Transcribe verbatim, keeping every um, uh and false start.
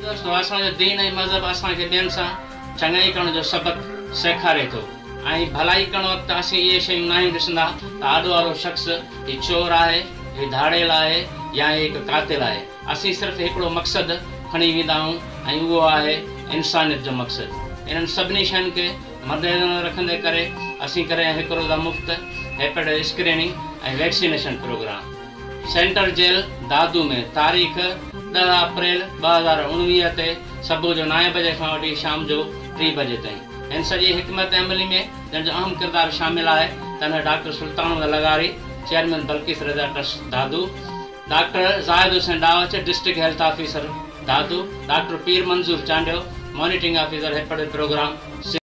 दोस्तों असांजो दीन ऐं मज़हब असांखे ॿियनि सां चङाई करण जो सबक़ सेखारे थो ऐं भलाई करण वक़्तु असीं इहे शयूं न आहियूं ॾिसंदा त आॾो वारो शख़्स हीउ चोर आहे हीउ धाड़ेल आहे या हिकु कातिल आहे। असीं सिर्फ़ु हिकिड़ो मक़सदु खणी वेंदा आहियूं ऐं उहो आहे इंसानियत जो मक़सदु। इन्हनि सभिनी शयुनि खे मद्देनज़र रखंदे करे असीं करें हिकिड़ो त मुफ़्त हेपेटाइटिस स्क्रीनिंग ऐं vaccination program center jail Dadu में तारीख़ ॾह अप्रैल ॿ हज़ार उणिवीह ते सुबुह जो नवे बजे खां वठी शाम जो टी बजे ताईं। हिन सॼी हिकमत अमली में जंहिंजो अहम किरदारु शामिल आहे त doctor Sultan Lagari chairman Balqis Raza trust Dadu, doctor Zahid Hussain Dawach district health officer Dadu, doctor Pir Manzoor Chandio monitoring officer hepatitis programme.